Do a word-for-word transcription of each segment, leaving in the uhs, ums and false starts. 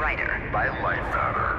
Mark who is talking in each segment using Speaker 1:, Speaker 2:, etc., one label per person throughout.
Speaker 1: brighter.
Speaker 2: By light matter.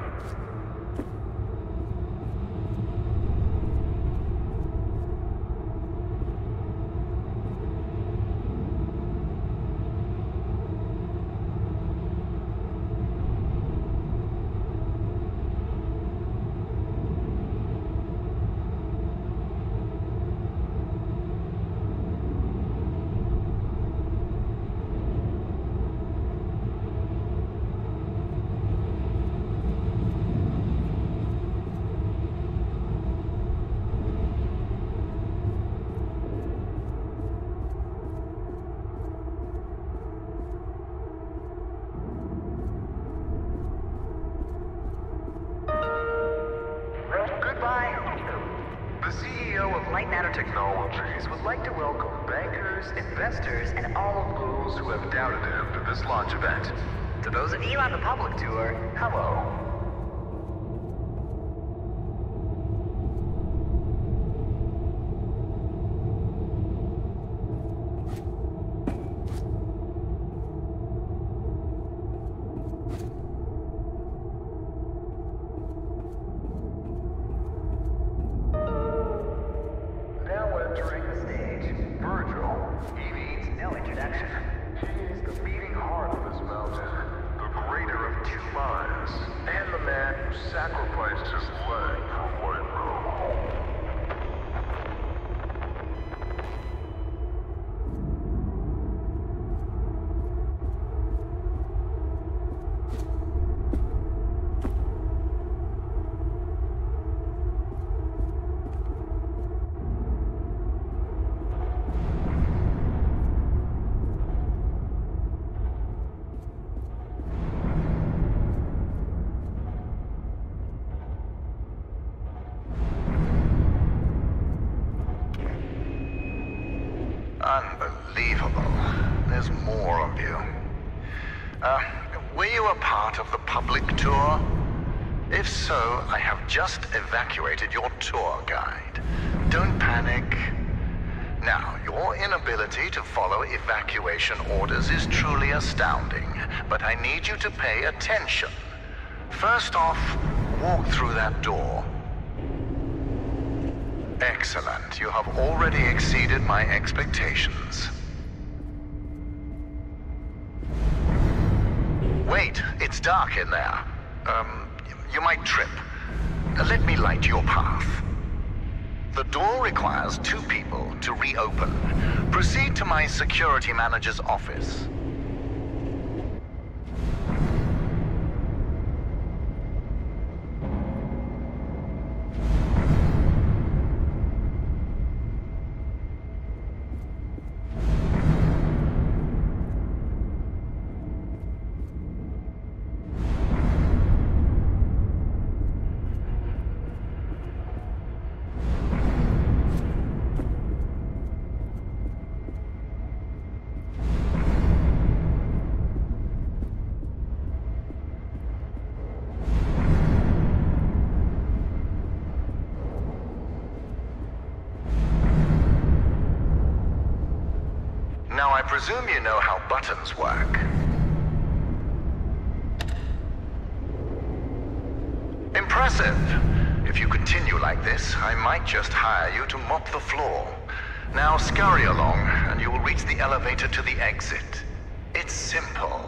Speaker 2: Technologies would like to welcome bankers, investors, and all of those who have doubted him to this launch event.
Speaker 1: To those of you on the public tour,
Speaker 2: hello. Unbelievable. There's more of you. Uh, were you a part of the public tour? If so, I have just evacuated your tour guide. Don't panic. Now, your inability to follow evacuation orders is truly astounding, but I need you to pay attention. First off, walk through that door. Excellent. You have already exceeded my expectations. Wait, it's dark in there. Um, you might trip. Let me light your path. The door requires two people to reopen. Proceed to my security manager's office. Now, I presume you know how buttons work. Impressive. If you continue like this, I might just hire you to mop the floor. Now scurry along, and you will reach the elevator to the exit. It's simple.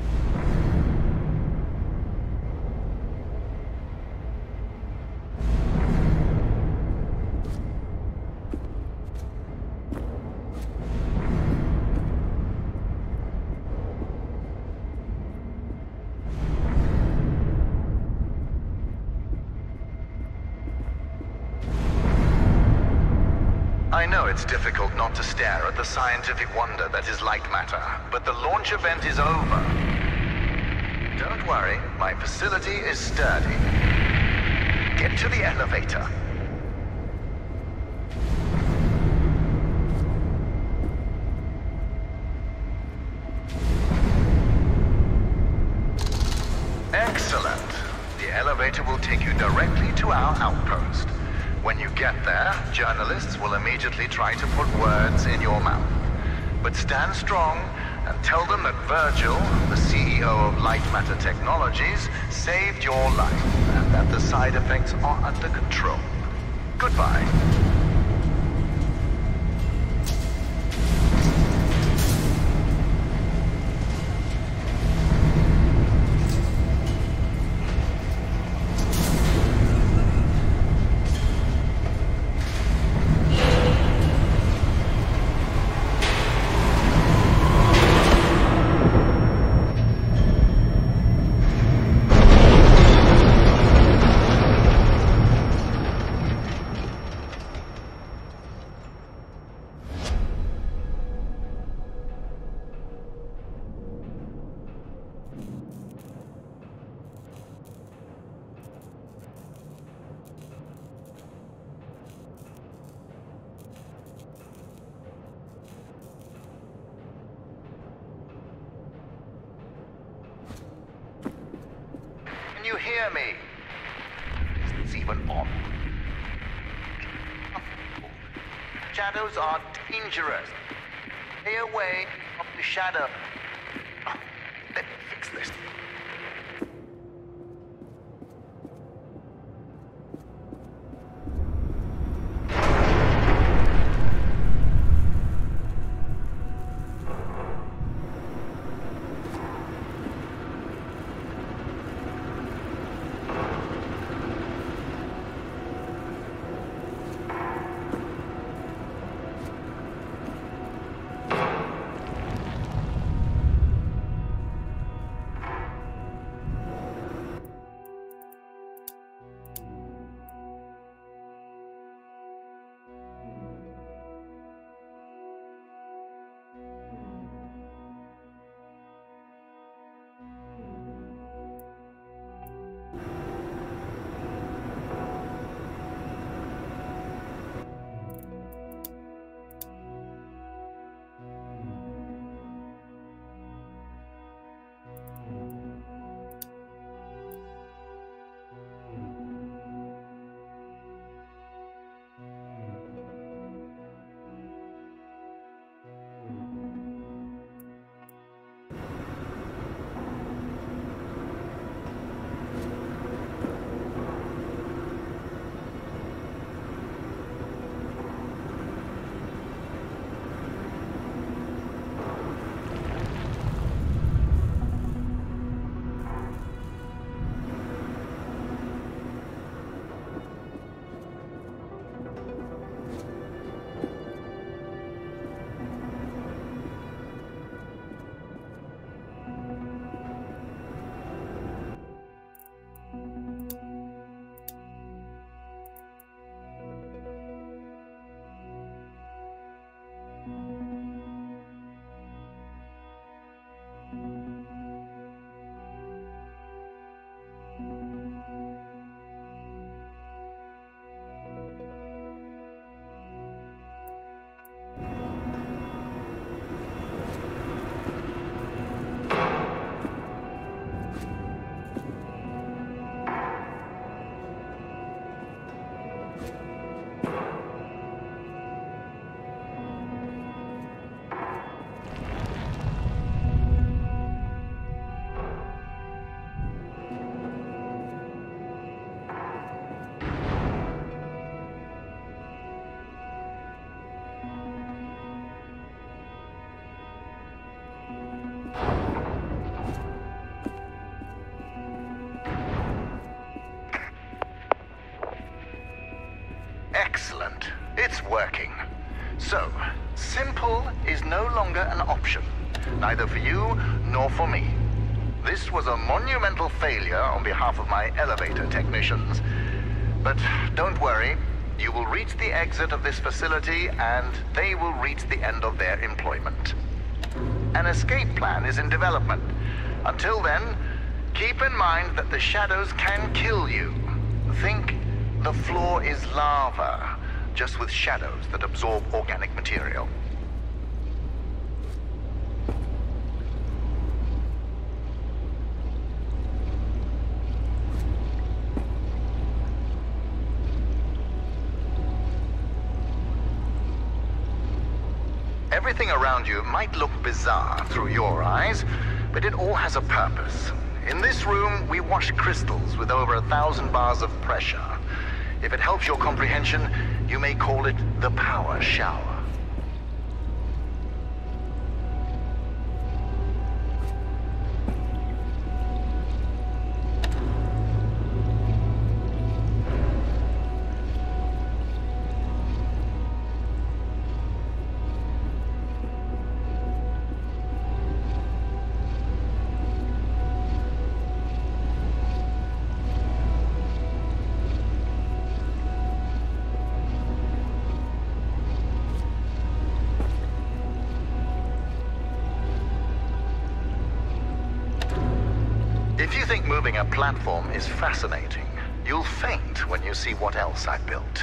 Speaker 2: I know it's difficult not to stare at the scientific wonder that is light matter, but the launch event is over. Don't worry, my facility is sturdy. Get to the elevator. Excellent. The elevator will take you directly to our outpost. When you get there, journalists will immediately try to put words in your mouth. But stand strong and tell them that Virgil, the C E O of Light Matter Technologies, saved your life, and that the side effects are under control. Goodbye. Can you hear me? Is this even on? Shadows are dangerous. Stay away from the shadow. Oh, let me fix this. Excellent. It's working. So, simple is no longer an option, neither for you nor for me. This was a monumental failure on behalf of my elevator technicians. But don't worry, you will reach the exit of this facility and they will reach the end of their employment. An escape plan is in development. Until then, keep in mind that the shadows can kill you. Think the floor is lava, just with shadows that absorb organic material. Everything around you might look bizarre through your eyes, but it all has a purpose. In this room, we wash crystals with over a thousand bars of pressure. If it helps your comprehension, you may call it the power shower. If you think moving a platform is fascinating, you'll faint when you see what else I built.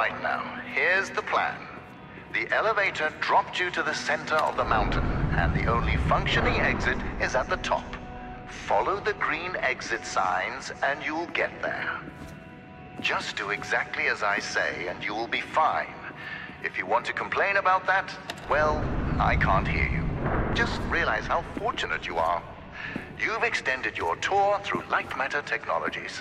Speaker 2: right now, here's the plan. The elevator dropped you to the center of the mountain, and the only functioning exit is at the top. Follow the green exit signs, and you'll get there. Just do exactly as I say, and you will be fine. If you want to complain about that, well, I can't hear you. Just realize how fortunate you are. You've extended your tour through light matter technologies.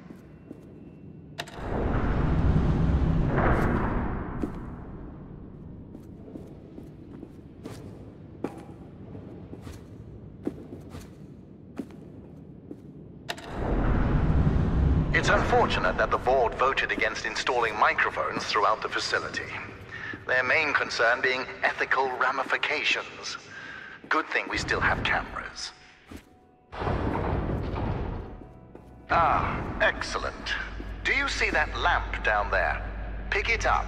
Speaker 2: It's unfortunate that the board voted against installing microphones throughout the facility. Their main concern being ethical ramifications. Good thing we still have cameras. Ah, excellent. Do you see that lamp down there? Pick it up.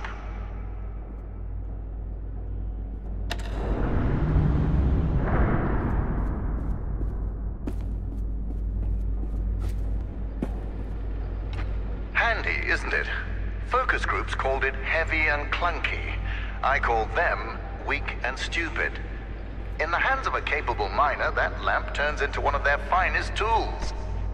Speaker 2: Handy, isn't it? Focus groups called it heavy and clunky. I call them weak and stupid. In the hands of a capable miner, that lamp turns into one of their finest tools.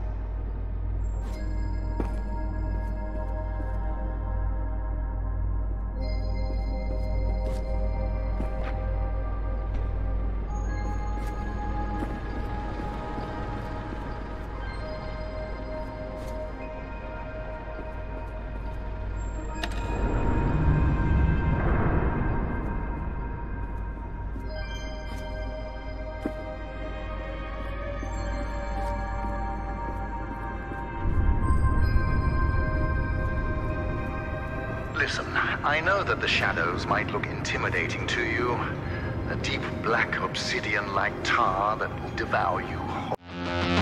Speaker 2: Listen, I know that the shadows might look intimidating to you. A deep black obsidian like tar that will devour you.